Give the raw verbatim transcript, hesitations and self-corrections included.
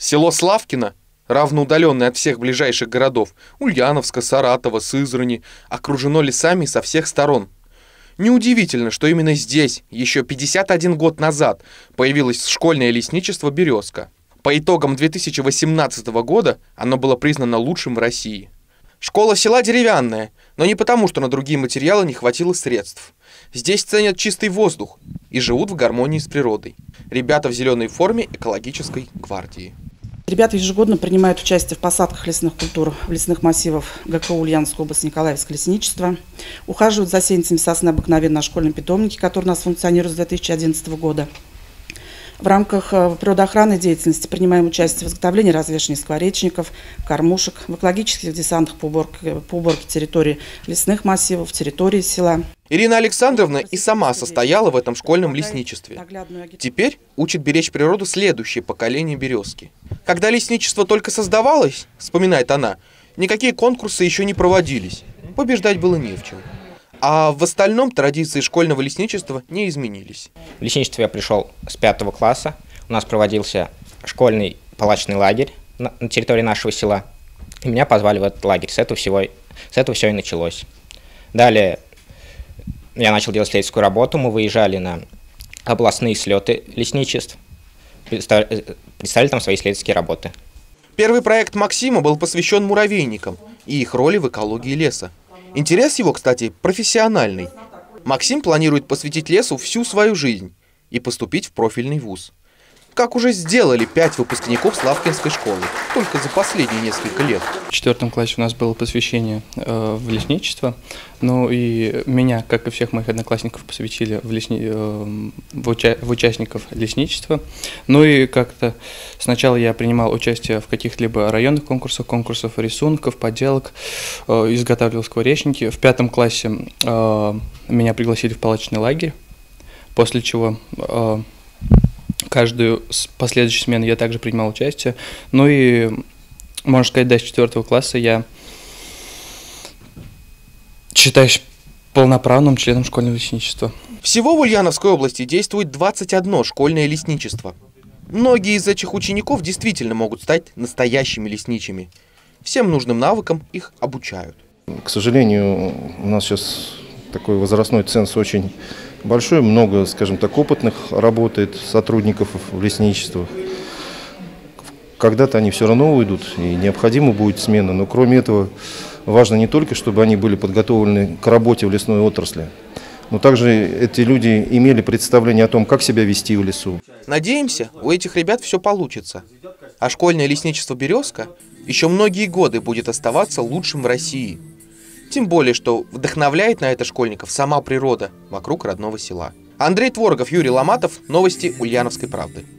Село Славкино, равноудаленное от всех ближайших городов Ульяновска, Саратова, Сызрани, окружено лесами со всех сторон. Неудивительно, что именно здесь, еще пятьдесят один год назад, появилось школьное лесничество «Березка». По итогам две тысячи восемнадцатого года оно было признано лучшим в России. Школа села деревянная, но не потому, что на другие материалы не хватило средств. Здесь ценят чистый воздух и живут в гармонии с природой. Ребята в зеленой форме экологической гвардии. Ребята ежегодно принимают участие в посадках лесных культур в лесных массивах ГКУ Ульяновской области Николаевское лесничество. Ухаживают за сеянцами сосны обыкновенно на школьном питомнике, который у нас функционирует с две тысячи одиннадцатого года. В рамках природоохранной деятельности принимаем участие в изготовлении развешивания скворечников, кормушек, в экологических десантах по уборке, по уборке территории лесных массивов, территории села. Ирина Александровна и сама состояла в этом школьном лесничестве. Теперь учит беречь природу следующее поколение «Березки». Когда лесничество только создавалось, вспоминает она, никакие конкурсы еще не проводились, побеждать было не в чем. А в остальном традиции школьного лесничества не изменились. В лесничество я пришел с пятого класса. У нас проводился школьный палаточный лагерь на территории нашего села. И меня позвали в этот лагерь. С этого всего, с этого все и началось. Далее я начал делать исследовательскую работу. Мы выезжали на областные слеты лесничеств. Представили там свои исследовательские работы. Первый проект Максима был посвящен муравейникам и их роли в экологии леса. Интерес его, кстати, профессиональный. Максим планирует посвятить лесу всю свою жизнь и поступить в профильный вуз. Как уже сделали пять выпускников Славкинской школы, только за последние несколько лет. В четвертом классе у нас было посвящение э, в лесничество. Ну и меня, как и всех моих одноклассников, посвятили в, лесни... э, в, уча... в участников лесничества. Ну и как-то сначала я принимал участие в каких-либо районных конкурсах, конкурсах рисунков, поделок, э, изготавливал скворечники. В пятом классе э, меня пригласили в палаточный лагерь, после чего... Э, Каждую последующую смену я также принимал участие. Ну и, можно сказать, до четвертого класса я считаюсь полноправным членом школьного лесничества. Всего в Ульяновской области действует двадцать одно школьное лесничество. Многие из этих учеников действительно могут стать настоящими лесничими. Всем нужным навыкам их обучают. К сожалению, у нас сейчас такой возрастной ценз очень большой, много, скажем так, опытных работает сотрудников в лесничествах. Когда-то они все равно уйдут, и необходима будет смена. Но кроме этого, важно не только, чтобы они были подготовлены к работе в лесной отрасли, но также эти люди имели представление о том, как себя вести в лесу. Надеемся, у этих ребят все получится. А школьное лесничество «Березка» еще многие годы будет оставаться лучшим в России. Тем более, что вдохновляет на это школьников сама природа вокруг родного села. Андрей Творогов, Юрий Ломатов. Новости Ульяновской правды.